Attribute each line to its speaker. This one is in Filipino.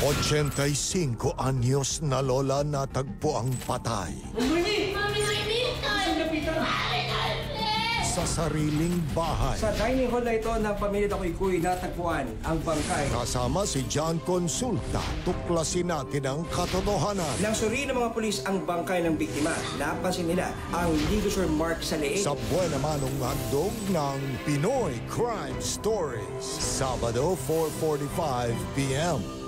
Speaker 1: 85 anyos na lola natagpo ang patay.
Speaker 2: Mami!
Speaker 1: Sa sariling bahay.
Speaker 3: Sa dining hall na ito ng pamilya Takoy-Kuy natagpuan ang bangkay.
Speaker 1: Kasama si John Consulta, tuklasin natin ang katotohanan.
Speaker 3: Nang suri ng mga pulis ang bangkay ng biktima, napansin nila ang ligature mark sa leeg.
Speaker 1: Sa buwan naman ng handog ng Pinoy Crime Stories. Sabado, 4:45 p.m.